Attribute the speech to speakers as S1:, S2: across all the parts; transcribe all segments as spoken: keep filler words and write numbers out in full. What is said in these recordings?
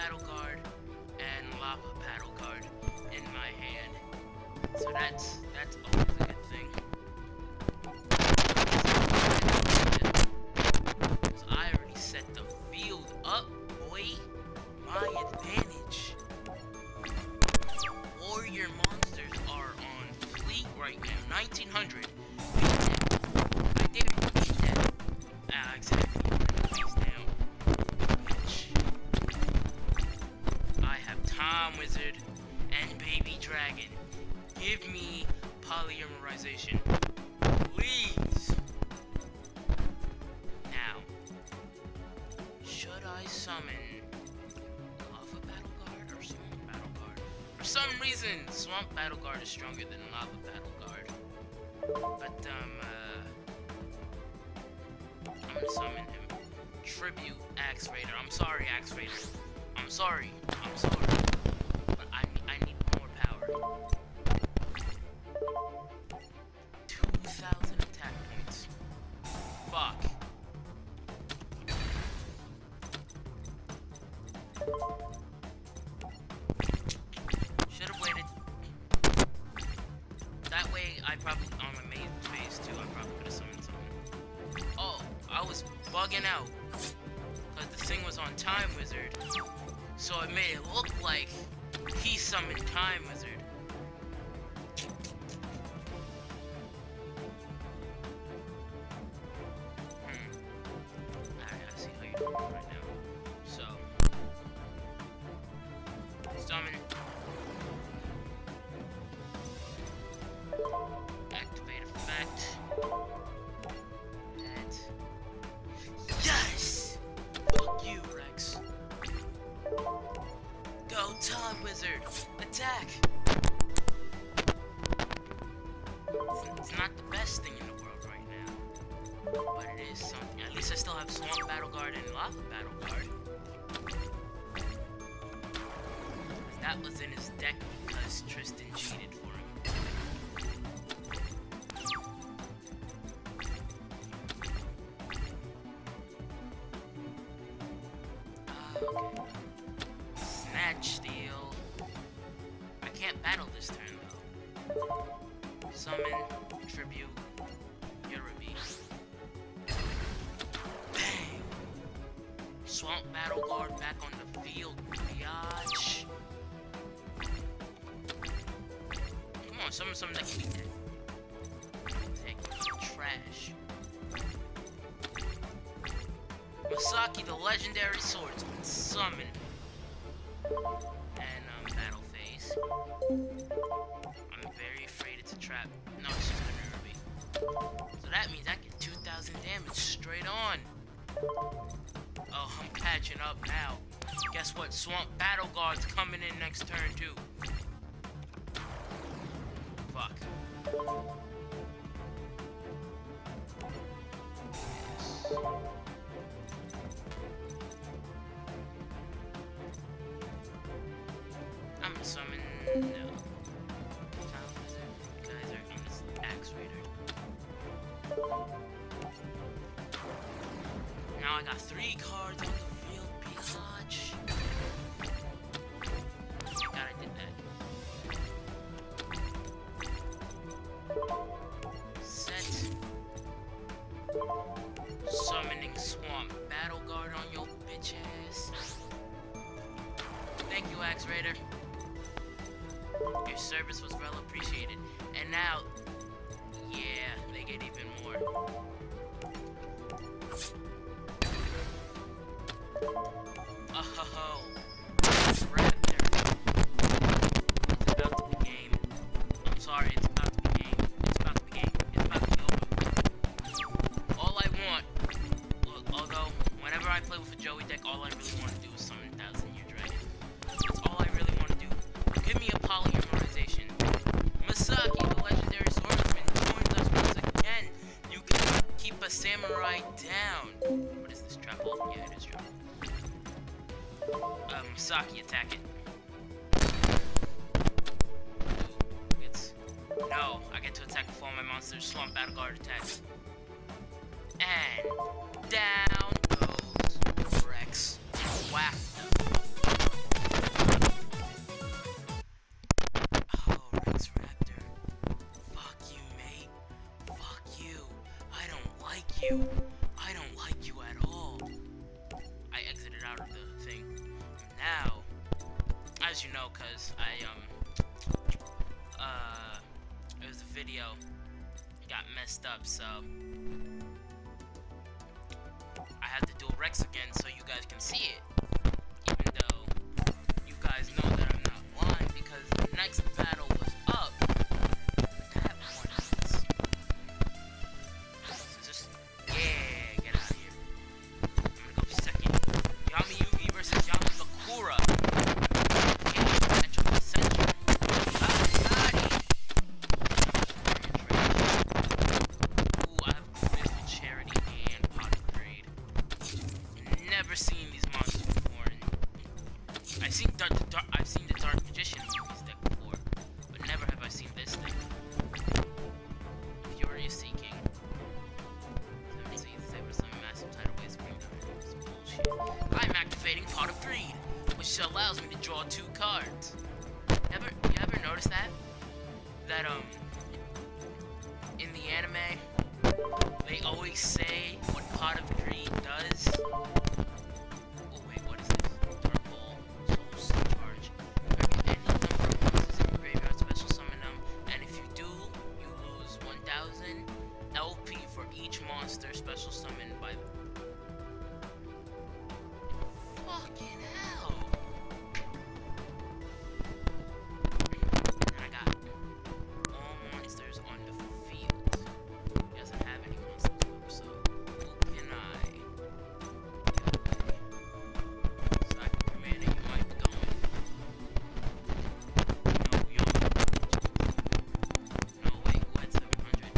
S1: Battle Guard and Lava Battle Guard in my hand. So that's that's always a good thing. Because I already set the field up, boy. My advantage. Warrior monsters are on fleet right now. nineteen hundred. I didn't beat that. Ah, exactly. Face down. Bitch. I have Time Wizard and Baby Dragon. Give me polymerization. Please. Now, should I summon Lava Battle Guard or Swamp Battle Guard? For some reason, Swamp Battle Guard is stronger than Lava Battle Guard. But, um, uh... I'm gonna summon him. Tribute Axe Raider. I'm sorry, Axe Raider. I'm sorry. I'm sorry. But I, I need more power. two thousand attack points. Fuck. Should have waited. That way, I probably, on my main phase too, I probably could have summoned something. Oh, I was bugging out. Because the thing was on Time Wizard. So it made it look like he summoned Time Wizard. Hmm. Alright, I see how you're doing right now. So. Summon. Activate effect. And. Yes! Fuck you, Rex. Go, Time Wizard! Attack! It's not the best thing in the world right now. But it is something. At least I still have Swamp Battle Guard and Lava Battle Guard. That was in his deck because Tristan cheated for him. Uh, okay. Snatch Steal. I can't battle this turn though. Summon, Tribute, Uraby. Bang! Swamp Battle Guard back on the field, biatch. Come on, summon something that can beat that. Take trash. Masaki, the legendary swordsman, summon. And, um, battle phase. I'm very afraid it's a trap. No, it's just an Uraby. So that means I get two thousand damage straight on. Oh, I'm catching up now. Guess what? Swamp Battle Guard's coming in next turn, too. Fuck. Yes. I'm gonna summon. No. Geyser. I'm just Axe Raider. Now I got three cards on the field, biatch. Thank God I did that. Set. Summoning Swamp Battle Guard on your bitch ass. Thank you, Axe Raider. Your service was well appreciated. And now, yeah, they get even more. Oh, crap there. It's about to be game. I'm sorry, it's about to be game. It's about to be game. It's about to be over. All I want, look, although, whenever I play with a Joey deck, all I really want to do is summon Thousand Year Dragon. That's all I really want to do. Give me a polymerization. Masaki, the legendary swordsman, joins us once again. You can keep a samurai down. What is this, trap hole? Yeah, it is trap hole. Um, Masaki, attack it. Ooh, it's... No, I get to attack with all my monsters. Swamp Battle Guard attacks. And... down goes Rex. Whack them. as you know, cause I um uh it was a video got messed up, so I had to do a Rex again so you guys can see it. Even though you guys know that I'm not lying, because the next battle was up. That one is. So just yeah, get out of here. I'm gonna go second. Yami Yugi versus Yami Bakura. Seen these monsters before, and I've seen dark, dark, I've seen the Dark Magician movies deck before, but never have I seen this thing. Furious Seeking. Seven seas, there was some massive tidal waves coming down. Bullshit. I'm activating Pot of Greed, which allows me to draw two cards. Ever, you ever notice that? That um, in the anime, they always say what Pot of Greed does. L P for each monster special summoned by the... Fucking hell! And I got all monsters on the field. He doesn't have any monsters up, so who can I? So I can command it, you might be going. No, yo. No, wait, who had seven hundred?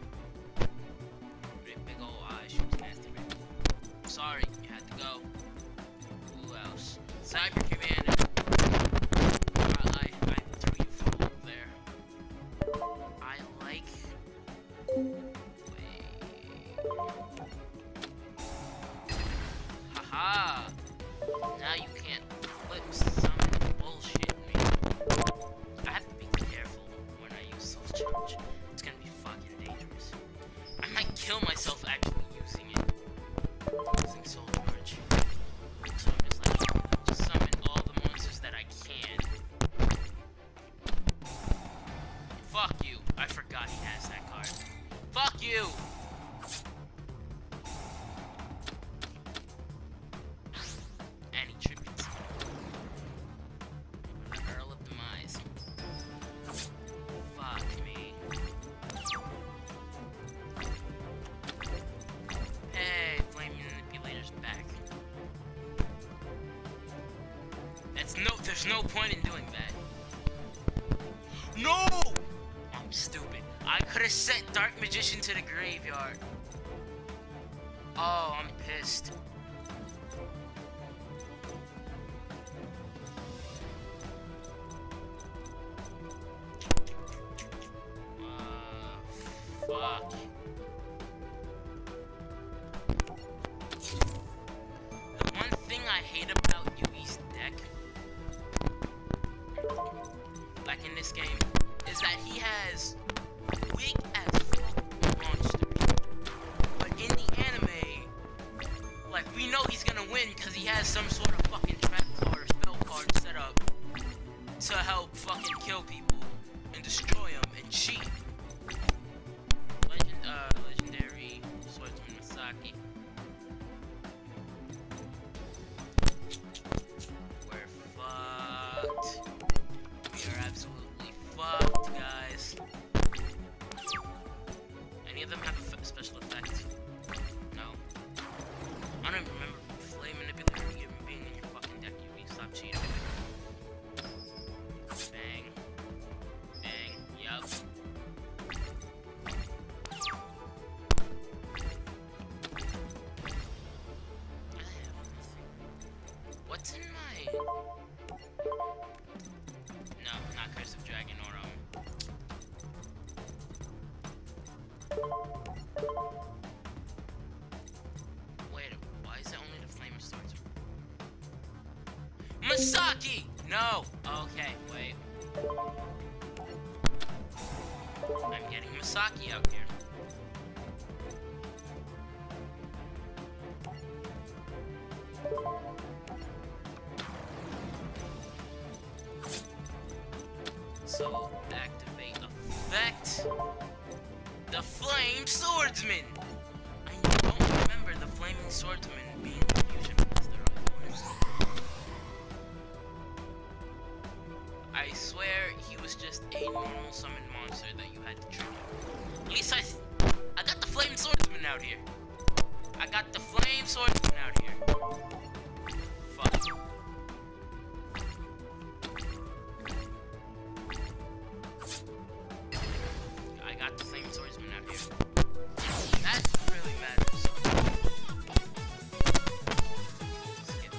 S1: Big ol' eyes, she was nasty, man. Sorry, you had to go. Who else? Cyber Commander. I, I, I threw you from up there. I like... Wait... Haha! Now you can't flip summon bullshit, man. I have to be careful when I use Soul Charge. It's gonna be fucking dangerous. I might kill myself actually using it. Using Soul Charge. So I'm just like, just summon all the monsters that I can. Fuck you. I forgot he has that card. Fuck you! And he tributes. Earl of Demise. Fuck me. Hey, Flame Manipulator's back. That's no, there's no point in doing that. No! I'm stupid. I could have sent Dark Magician to the graveyard. Oh, I'm pissed. Uh, fuck. The one thing I hate about Yugi's deck, like in this game, is that he has weak as fuck monsters. But in the anime, like, we know he's gonna win because he has some sort of fucking trap card or spell card set up to help fucking kill people and destroy them and cheat. Legend, uh, legendary swordsman Masaki. We're fucked. We are absolutely fucked, guys. Any of them have a f special effect? No. I don't even remember Flame Manipulator even being in your fucking deck. You need to stop cheating. Bang. Bang. Yup. I have nothing. What's in my... No, not Curse of Dragon or, um... Wait, why is it only the Flame Starter? Masaki! No! Okay, wait. I'm getting Masaki out here. also activate effect. The Flame Swordsman! I don't remember the Flaming Swordsman being the fusion monster, I'll be honest. I swear he was just a normal summoned monster that you had to train. At least I... I got the Flame Swordsman out here. I got the Flame Swordsman out here. Fuck. I got the Flame Swordsman out here. That really matters. Skip.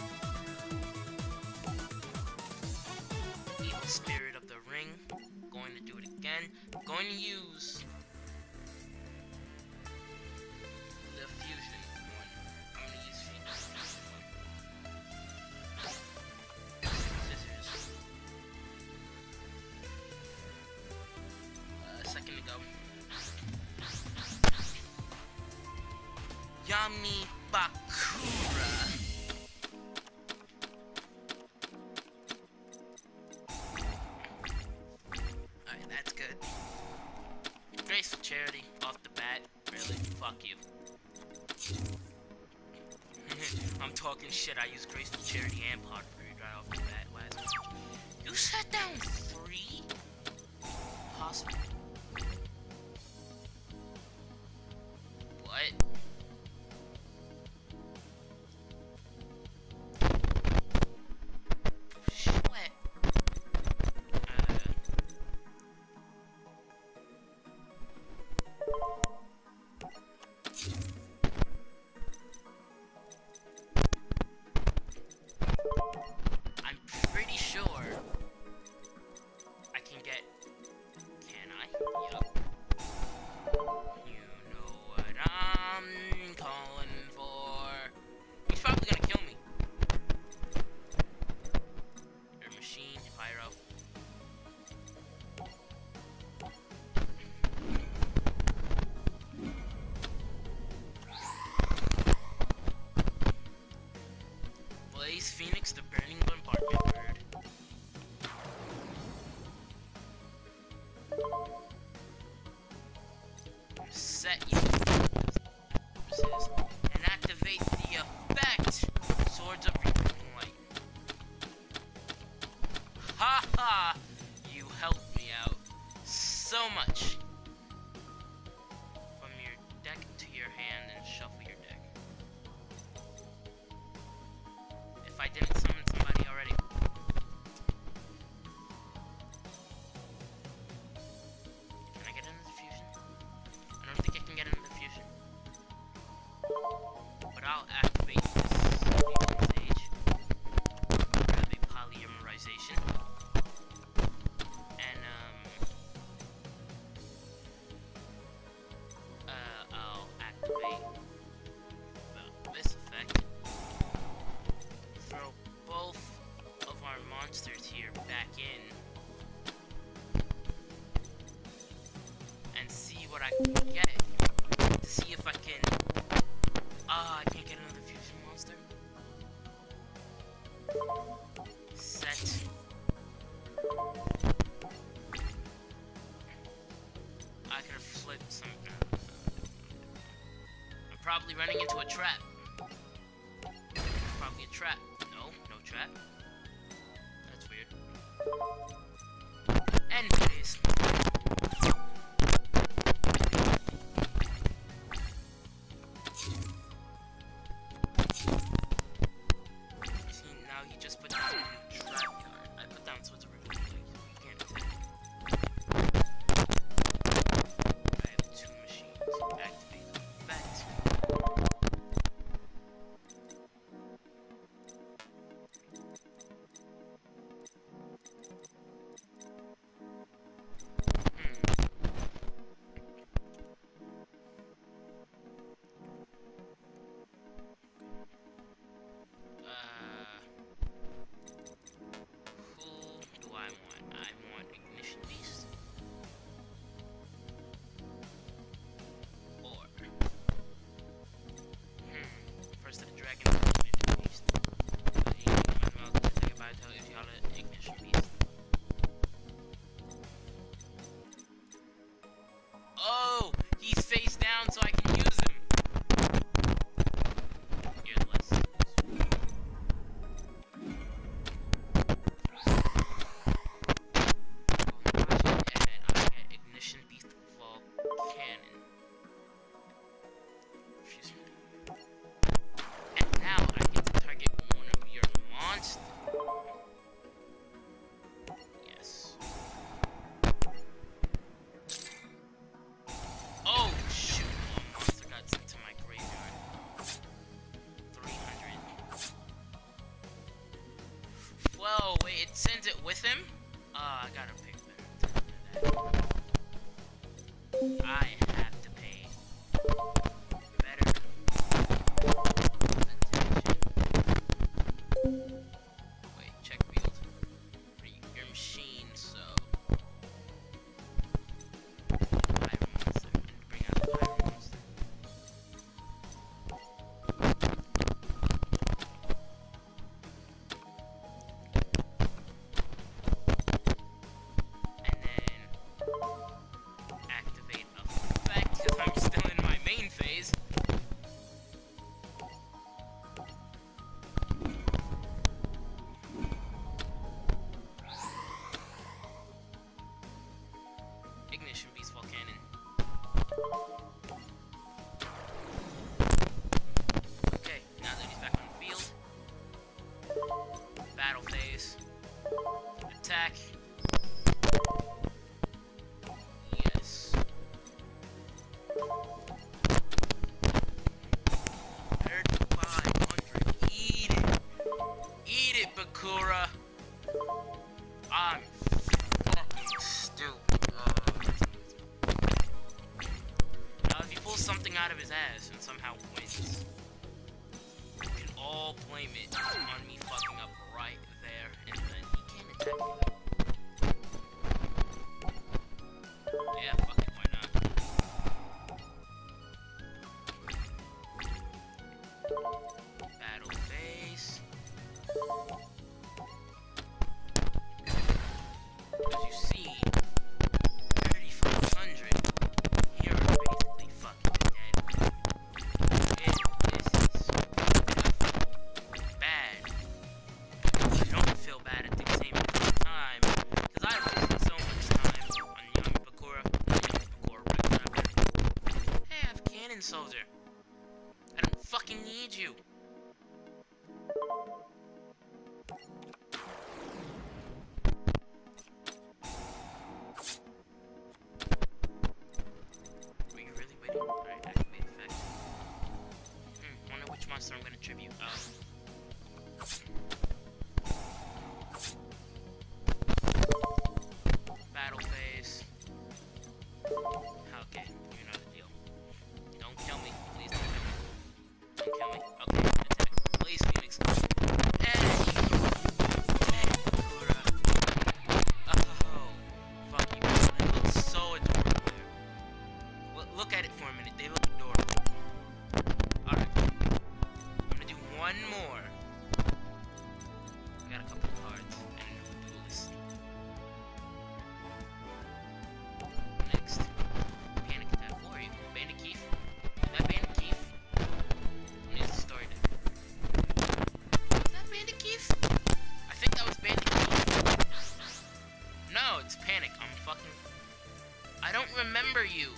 S1: Evil Spirit of the Ring. Going to do it again. Going to use the fusion one. I'm going to use fusion one. Scissors. Uh, a second ago. Yami Bakura. Alright, that's good. Graceful Charity off the bat. Really? Fuck you. I'm talking shit. I use Graceful Charity and Pot Breed right off the bat. Why is it? You set down three? Possible. What? Shit. Uh. I'm pretty sure I can get. Can I? Yup. You know what I'm calling for. He's probably gonna kill me. Or machine, pyro. Blaze Phoenix, the burning bombardment bird. Set you and activate the effect. Swords of Reaping Light. Ha ha! You helped me out so much. From your deck to your hand and shuffle your deck. If I didn't summon somebody already. Can I get into the fusion? I don't think I can get into the fusion. But I'll activate this fusion stage. Grab a polymerization. And um uh I'll activate well, this effect. Throw both of our monsters here back in and see what I can get. To see if I can. Ah, I can't get another fusion monster. Set. I could have flipped some. I'm probably running into a trap. Probably a trap. No, no trap. That's weird. Anyways. See, now he just put down a trap card. I put down Swords of Reaping Light. You can't attack. I have two machines. Activate effect. it sends it with him? Uh, I gotta pick better for that. I have to pay better attention. Wait, check field. Your machine, so... Pyro monster. Bring out the pyro monster. Ignition Beast Volcanon. Okay, now that he's back on the field. Battle phase. Attack. Yes. thirty-five hundred. Eat it. Eat it, Bakura. I'm fucking stupid. Now, if he pulls something out of his ass and somehow wins, you can all blame it on me fucking up right there, and then he can't attack me. Yeah, fuck it, why not? Battle phase. As you see, thirty-five hundred. Here are basically fucking dead. It, this is bad. I don't feel bad at the same time, because I wasted so much time on young Bakura. Young Bakura, right? Hey, I have Cannon Soldier. I don't fucking need you. Alright, activate effect. Hmm, wonder which monster I'm gonna tribute. Oh. Battle phase. Okay, you know the deal. Don't kill me. Please don't kill me. Don't kill me. Okay, attack. Please, Phoenix. Hey! Hey, Bakura. Oh, fuck you. It looks so adorable there. Look at it for a minute, they look adorable. Alright. I'm gonna do one more. I got a couple cards and a duelist. Next. Panic attack. Who are you? Bandit Keith? Is that Bandit Keith? What is the story deck? Is that Bandit Keith? I think that was Bandit Keith. No, it's Panic. I'm fucking... I don't remember you.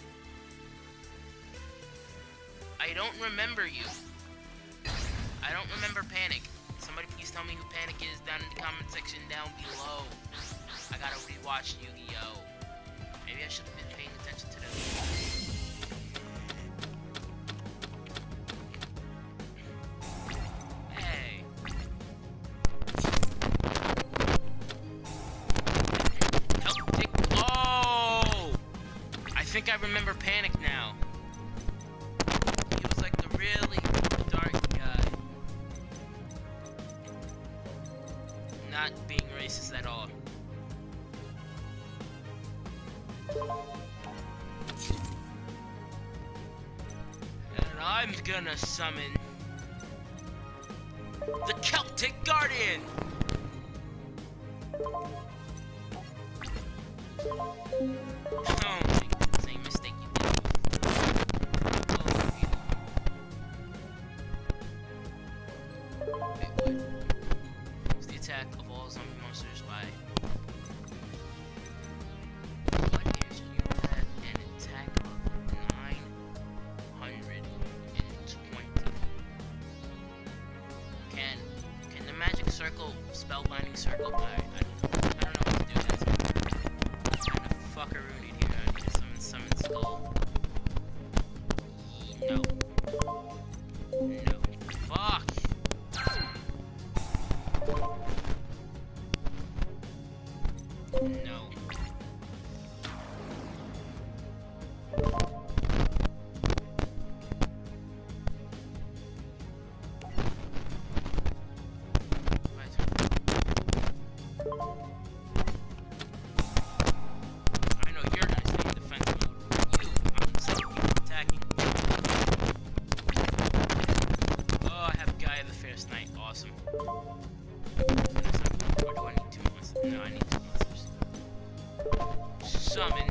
S1: I don't remember you. I don't remember Panic. Somebody please tell me who Panic is down in the comment section down below. I gotta rewatch Yu-Gi-Oh! Maybe I should have been paying attention to them. Hey. Help take. Oh! I think I remember Panic now. Really dark guy. Not being racist at all. And I'm gonna summon the Celtic Guardian! Don't make the same mistake you did. Wait, what? It's the attack of all zombie monsters by... What is you have an attack of nine hundred twenty? Can... Can the magic circle, spellbinding circle... Alright, I don't know. I don't know what to do with that. I'm kind of fuckaroonied here. I need to summon Summon Skull. No. No. Fuck! awesome. Or do I need two monsters? No, I need two monsters. Summon.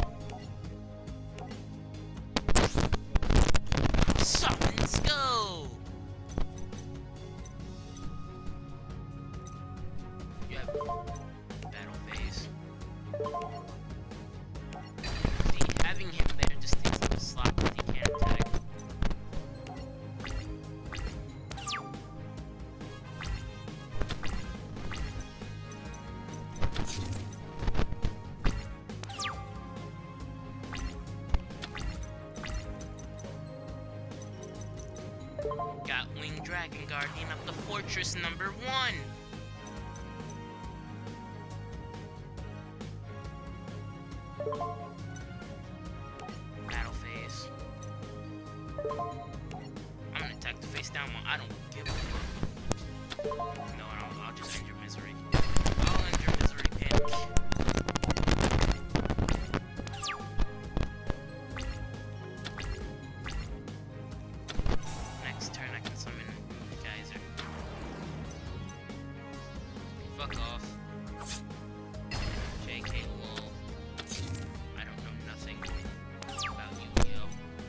S1: Summons go! You have battle phase. See, having him there just takes up a slot because he can't attack. Got Winged Dragon Guardian of the Fortress number one! Battle phase. I'm gonna attack the face down one. I don't give a fuck. No, I'll, I'll just end your misery. I'll end your misery, Panic. Next turn I can summon Geyser. Fuck off. J K lol. I don't know nothing about Yu-Gi-Oh!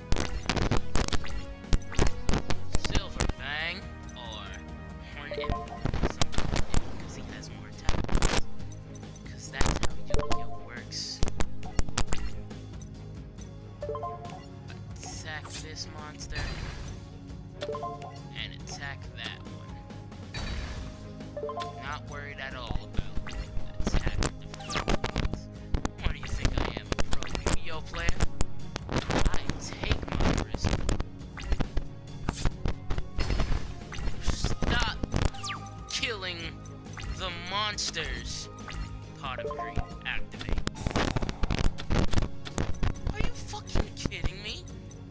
S1: Silver Fang or Horn Imp. Something like that, because he has more attack. Because that's how Yu-Gi-Oh! Works. Attack this monster. And attack that one. Not worried at all about attack defense. What do you think I am, a pro Yu-Gi-Oh! Player? I take my risk. Stop killing the monsters. Pot of Greed, activate. Are you fucking kidding me?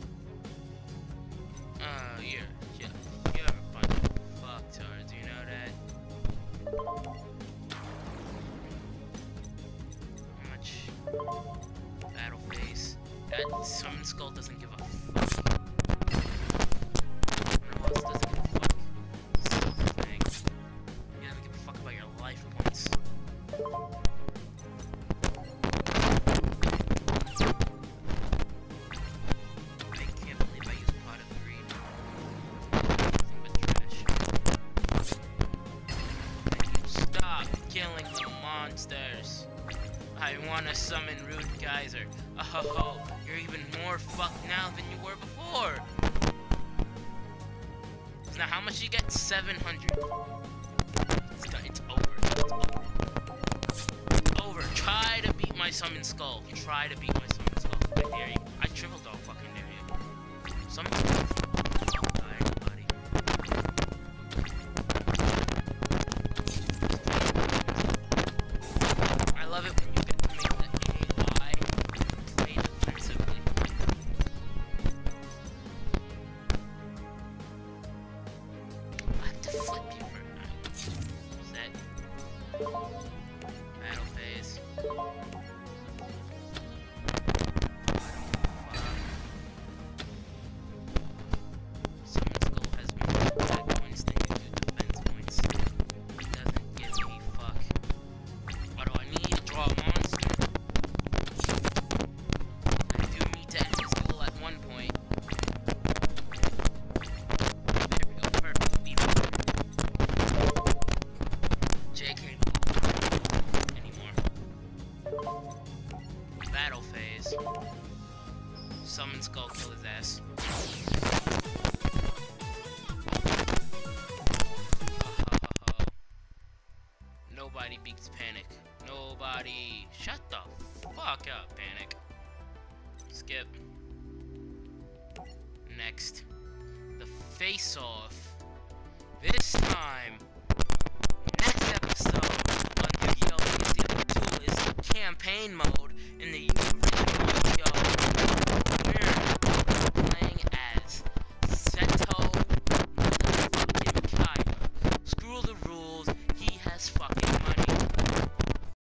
S1: Uh, you're, you're, you're a bunch of fucktards, you know that? How much? Battle phase. That Summon Skull doesn't give a fuck. No one else doesn't give a fuck. Silver Fang. He doesn't give a fuck about your life points. I can't believe I used Pot of Greed. Nothing but trash. And you stop killing the monsters. I wanna summon Rude Geyser. Oh, you're even more fucked now than you were before. Now, how much you get? seven hundred. It's done. It's over. It's over. It's over. Try to beat my Summon Skull. Try to beat my Summon Skull. I dare you. I triple dog fucking dare you. Summon Skull. Die, buddy. I love it when you get to make the A I play defensively. I have to flip you for set. Battle phase. Summon Skull has more attack points than you do defense points. It doesn't give me fuck. What do I need? Draw a monster. I do need to end this duel at one point. There we go. Perfect. Beat him. J K. Anymore. Battle phase. Summon Skull, kill his ass. Nobody beats Panic. Nobody. Shut the fuck up, Panic. Skip. Next. The face-off. This time,